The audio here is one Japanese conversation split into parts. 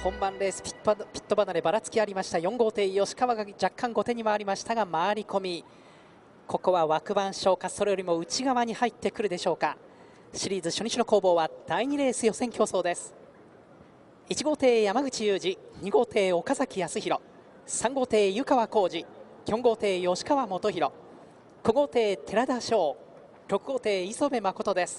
本番レースピット離ればらつきありました。4号艇吉川が若干後手に回りましたが回り込み、ここは枠番消化、それよりも内側に入ってくるでしょうか。シリーズ初日の攻防は第2レース予選競争です。1号艇山口裕二、2号艇岡崎康弘、3号艇湯川浩司、4号艇吉川元弘、5号艇寺田翔、6号艇磯部誠です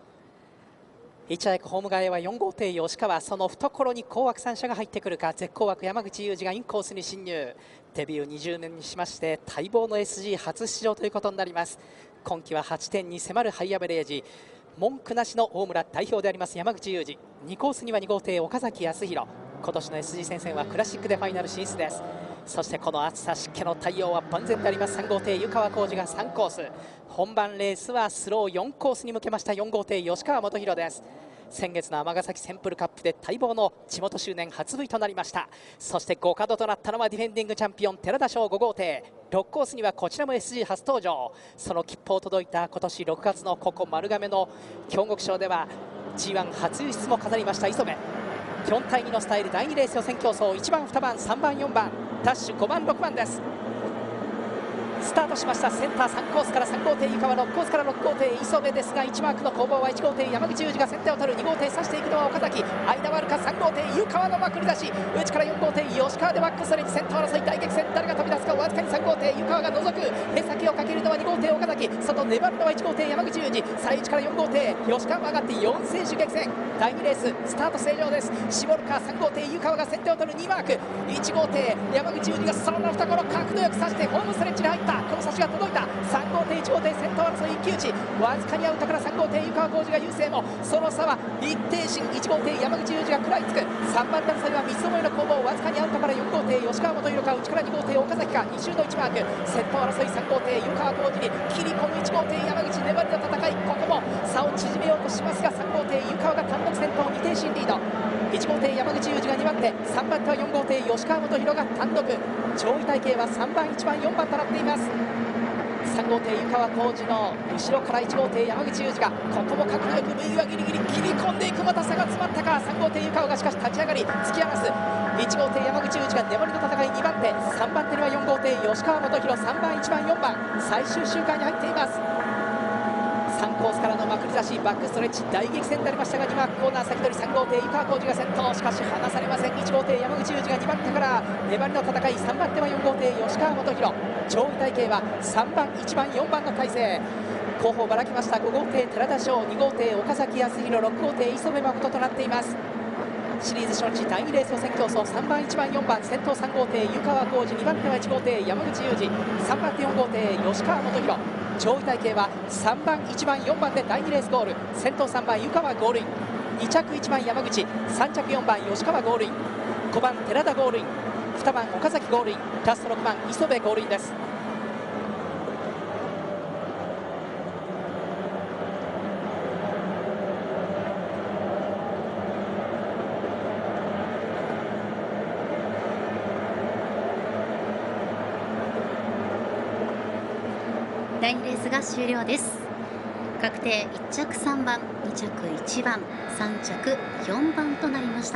。1着ホーム替えは4号艇吉川、その懐に好枠3社が入ってくるか。絶好枠山口裕二がインコースに侵入。デビュー20年にしまして待望の SG 初出場ということになります。今季は8点に迫るハイアベレージ、文句なしの大村代表であります山口裕二。2コースには2号艇岡崎康弘、今年の SG 戦線はクラシックでファイナル進出です。そしてこの暑さ湿気の対応は万全であります。3号艇湯川浩司が3コース、本番レースはスロー4コースに向けました4号艇吉川元弘です。先月の尼崎センプルカップで待望の地元周年初 V となりました。そして5角となったのはディフェンディングチャンピオン寺田翔5号艇。6コースにはこちらも SG 初登場、その切符を届いた今年6月のここ丸亀の京極賞では G1 初輸出も飾りました磯部。4対2のスタイル第2レース予選競争、1番2番3番4番ダッシュ5番6番です。スタートしました。センター3コースから3号艇湯川、6コースから6号艇磯部ですが、1マークの攻防は1号艇山口裕二が先手を取る。2号艇指していくのは岡崎、間はあるか。3号艇湯川のまくり出し、内から4号艇吉川でバックストレッチ、先頭争い大激戦、誰が飛び出すか。わずかに3号艇湯川が除く。目先をかけるのは2号艇岡崎、外粘るのは1号艇山口裕二。最内から4号艇吉川が上がって4選手激戦。第2レーススタート正常です。絞るか。3号艇湯川が先手を取る。2マーク1号艇山口裕二がその懐角度よく刺してホームストレッチに入った。この差しが届いた。3号艇1号艇先頭争い一騎打ち、わずかにアウトから3号艇湯川浩司が優勢も、その差は一定心。1号艇山口裕二が食らいつく。3番手の差は三つどもえの攻防、わずかにアウトから4号艇吉川元弘か、内から2号艇岡崎か。2周の1マーク、先頭争い3号艇湯川浩司に切り込む1号艇山口、粘りの戦い。ここも差を縮めようとしますが、3号艇湯川が単独先頭、2定心リード。1号艇山口裕二が2番手、3番手は4号艇吉川元弘が単独。上位体系は3番1番4番となっています。3号艇湯川浩司の後ろから1号艇山口裕二がここも角度よく右はギリギリ切り込んでいく。また差が詰まったか。3号艇湯川がしかし立ち上がり突き放す。1号艇山口裕二が粘りの戦い。2番手3番手には4号艇吉川元弘、3番1番4番最終周回に入っています。3コースからのまくり出し、バックストレッチ大激戦になりましたが、2マークコーナー先取り3号艇湯川浩司が先頭、しかし離されません。1号艇山口裕二が2番手から粘りの戦い。3番手は4号艇吉川元弘、上位体系は3番1番4番の体制。後方ばらきました。5号艇寺田翔、2号艇岡崎康弘、6号艇磯部誠となっています。シリーズ初日第2レース予選競争、3番1番4番先頭3号艇湯川浩司、2番手は1号艇山口裕二、3番手4号艇吉川元弘。上位体系は3番1番4番で第2レースゴール。先頭3番湯川ゴールイン、2着1番山口、3着4番吉川ゴールイン、5番寺田ゴールイン、2番岡崎ゴールイン、ラスト6番磯部ゴールインです。 第2レースが終了です。確定1着3番、2着1番、3着4番となりました。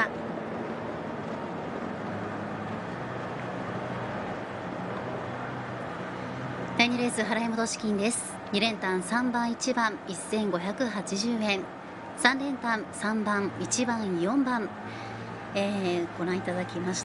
第2レース払い戻し金です。2連単3番1番1580円、3連単3番1番4番、ご覧いただきました。